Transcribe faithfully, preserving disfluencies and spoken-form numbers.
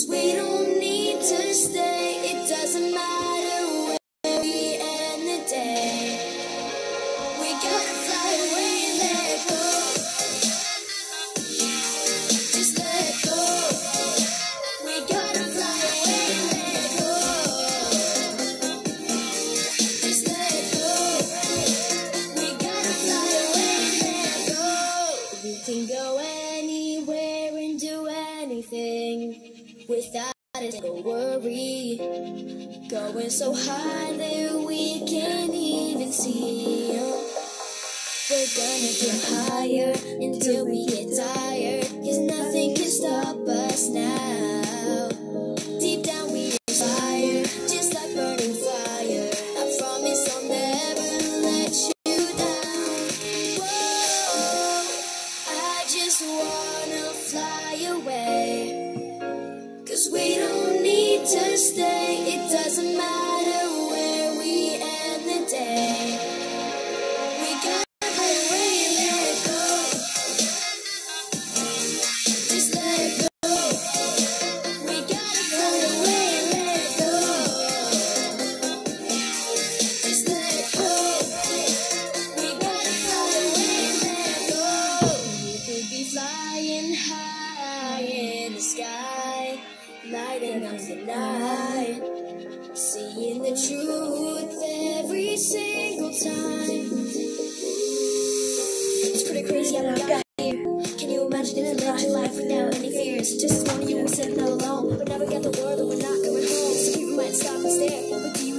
'Cause we don't need to stay. It doesn't matter where we end the day. We gotta fly away and let go. Just let go. We gotta fly away and let go. Just let go. We gotta fly away and let go. We can go anywhere and do anything without a single worry. Going so high that we can't even see. We're gonna get higher until we get tired. 'Cause nothing can stop us now. Deep down we aspire, just like burning fire. I promise I'll never let you down. Whoa, I just wanna fly away. 'Cause we don't need to stay. It doesn't matter where we end the day. We gotta fly away and let go. Just let go. We gotta fly away and let go. Just let go. We gotta fly away and let go. We could be flying high in the sky, lighting up the night, seeing the truth every single time. It's pretty crazy how we got here. Can you imagine if we lived your life without any fears? Just one of you sitting all alone, but now we got the world and we're not going home. So people might stop and stare, but do you